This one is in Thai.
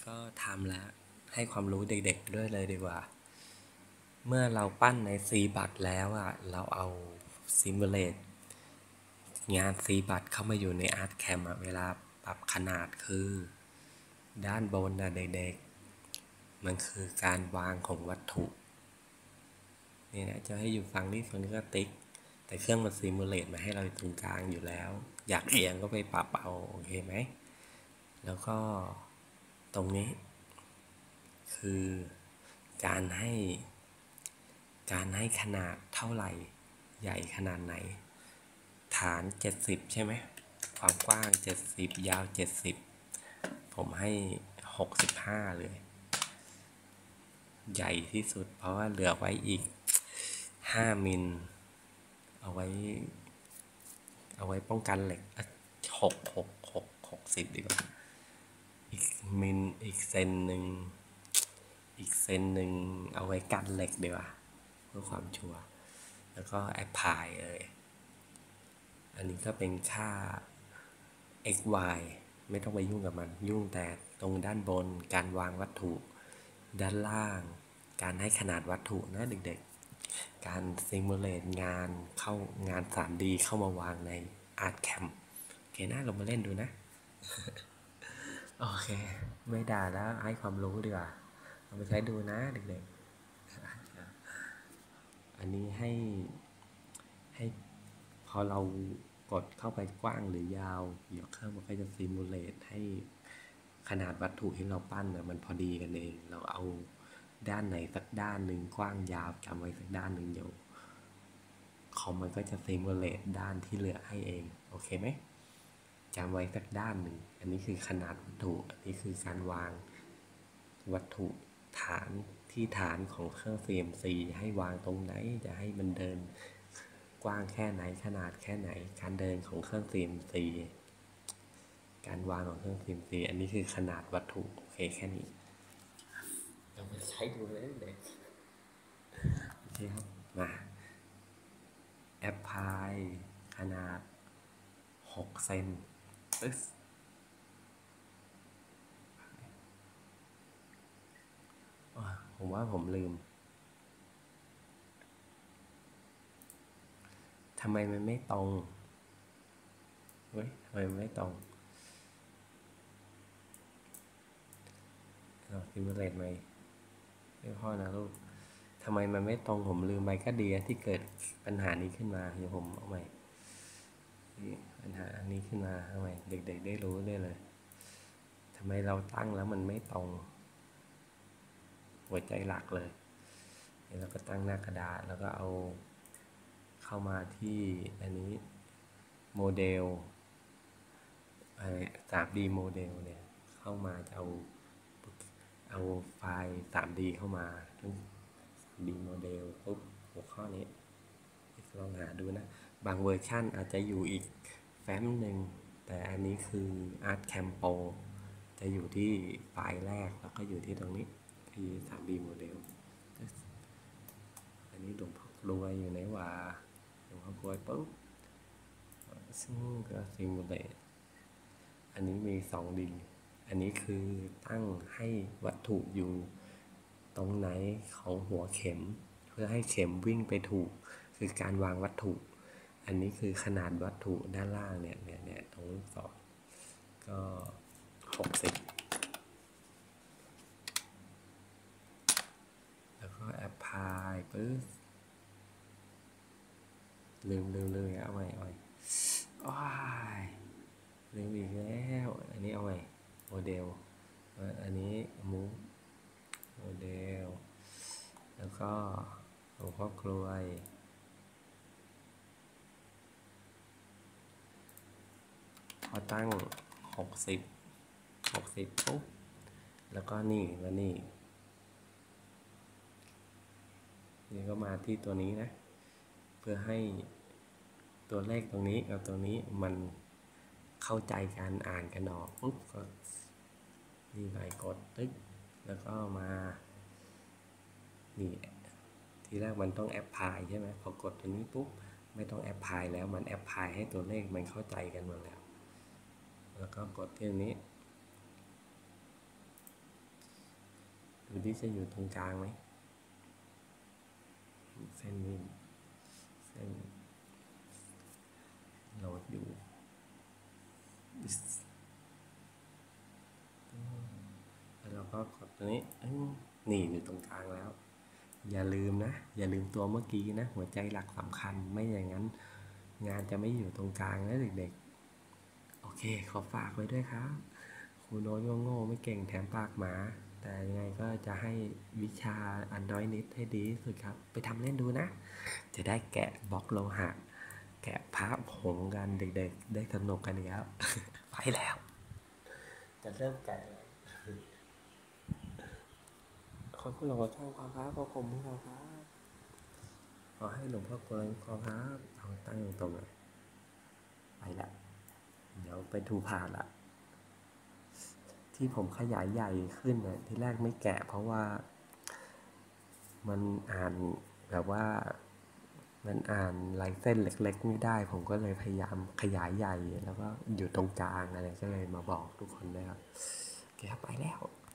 ก็ทำแล้วให้ความรู้เด็กๆด้วยเลยดีกว่าเมื่อเราปั้นใน C บัตแล้วอ่ะเราเอาซิมูเลตงาน C บัตเข้ามาอยู่ใน ArtCam อ่ะเวลาปรับขนาดคือด้านบนนะเด็กๆมันคือการวางของวัตถุนี่นะจะให้อยู่ฝั่งนี้ก็ติ๊กแต่เครื่องมันซิมูเลตมาให้เราตรงกลางอยู่แล้วอยากเอียงก็ไปปรับเอาโอเคไหมแล้วก็ตรงนี้คือการให้ขนาดเท่าไหร่ใหญ่ขนาดไหนฐาน70ใช่ไหมความกว้าง70ยาว70ผมให้65เลยใหญ่ที่สุดเพราะว่าเหลือไว้อีก5มิลเอาไว้ป้องกันเหล็ก60ดีกว่าอีกมิลอีกเซนหนึ่งเอาไว้กันเหล็กดีกว่าเพื่อความชัวร์แล้วก็แอปพลายเลยอันนี้ก็เป็นค่า x y ไม่ต้องไปยุ่งกับมันยุ่งแต่ตรงด้านบนการวางวัตถุด้านล่างการให้ขนาดวัตถุนะเด็กๆการซิมูเลตงาน 3D เข้ามาวางใน ArtCam โอเคนะเรามาเล่นดูนะโอเคไม่ด่าแล้วให้ความรู้ดีกว่าเอาไปใช้ดูนะเด็กๆอันนี้ให้พอเรากดเข้าไปกว้างหรือยาวเดี๋ยวเครื่องมันก็จะซิมูเลตให้ขนาดวัตถุที่เราปั้นนะมันพอดีกันเองเราเอาด้านไหนสักด้านหนึ่งกว้างยาวจำไว้สักด้านหนึ่งเดี๋ยวคอมมันก็จะซิมูเลตด้านที่เหลือให้เองโอเคไหมจำไว้สักด้านหนึ่งอันนี้คือขนาดวัตถุอันนี้คือการวางวัตถุฐานของเครื่อง CNC ให้วางตรงไหนจะให้มันเดินกว้างแค่ไหนขนาดแค่ไหนการเดินของเครื่อง CNC การวางของเครื่อง CNC อันนี้คือขนาดวัตถุโอเคแค่นี้เราไปใช้ดูเลยเด็กโอเคครับมาแอปพลายขนาด6เซนปึ๊บผมว่าผมลืมทำไมมันไม่ตรงเฮ้ยทำไมมันไม่ตรงซิมูเลตไหมไม่พ่อนะลูกทำไมมันไม่ตรงผมลืมไปก็ดีที่เกิดปัญหานี้ขึ้นมาเดี๋ยวผมเอาใหม่ปัญหาอันนี้ขึ้นมาเอาใหม่เด็กๆได้รู้ได้เลยทำไมเราตั้งแล้วมันไม่ตรงหัวใจหลักเลยแล้วก็ตั้งหน้ากระดาษแล้วก็เอาเข้ามาที่อันนี้โมเดล3D โมเดลเนี่ยเข้ามาจะเอาไฟล์ 3D เข้ามา 3D โมเดลปุ๊บหัวข้อนี้ลองหาดูนะบางเวอร์ชันอาจจะอยู่อีกแฟ้มหนึ่งแต่อันนี้คือ ArtCam Pro จะอยู่ที่ไฟล์แรกแล้วก็อยู่ที่ตรงนี้ที่ 3D โมเดลอันนี้หลวงพ่อกลวยอยู่ไหนวะหลวงพ่อกลวยปุ๊บซึ่งก็ซิมูเลตอันนี้มี 2D อันนี้คือตั้งให้วัตถุอยู่ตรงไหนของหัวเข็มเพื่อให้เข็มวิ่งไปถูกคือการวางวัตถุอันนี้คือขนาดวัตถุด้านล่างเนี่ยตรงลูกศรก็60แล้วก็แอปพลายปึ๊บลืมเอาใหม่ว้ายลืมอีกแล้วอันนี้เอาใหม่โมเดลอันนี้มูฟโมเดลแล้วก็หลวงพ่อกลวยพอตั้ง60ปุ๊บแล้วก็นี่ก็มาที่ตัวนี้นะเพื่อให้ตัวเลขตรงนี้กับตัวนี้มันเข้าใจการอ่านกันออกปุ๊บก็นี่ไปกดตึ๊กแล้วก็มานี่ทีแรกมันต้องแอปพลายใช่ไหมพอกดตัวนี้ปุ๊บไม่ต้องแอปพลายแล้วมันแอปพลายให้ตัวเลขมันเข้าใจกันหมดแล้วก็กดที่นี้ที่จะอยู่ตรงกลางไหมเส้นนี้เส้นโหลดอยู่แล้วเราก็กดตัวนี้นี่อยู่ตรงกลางแล้ว อย่าลืมนะ อย่าลืมตัวเมื่อกี้นะ หัวใจหลักสำคัญไม่อย่างนั้น งานจะไม่อยู่ตรงกลางนะเด็กๆโอเคขอฝากไว้ด้วยครับครูโน้ตโง่ๆไม่เก่งแถมปากหมา แต่ยังไงก็จะให้วิชาอันน้อยนิดให้ดีที่สุดครับ ไปทำเล่นดูนะ จะได้แกะบล็อกโลหะ แกะพระผงกันเด็กๆได้สนุกกันอีกแล้ว ไปแล้ว จะเริ่มแกะแล้วขอคุณหลวงพ่อความครับขอผมครับขอให้หลวงพ่อกวนขอครับเอาตั้งตรงเลยไปละเดี๋ยวไปถูผ่าละที่ผมขยายใหญ่ขึ้นเนี่ยที่แรกไม่แกะเพราะว่ามันอ่านแบบว่ามันอ่านลายเส้นเล็กๆไม่ได้ผมก็เลยพยายามขยายใหญ่แล้วก็อยู่ตรงกลางอะไรก็เลยมาบอกทุกคนนะครับโอเคครับไปแล้ว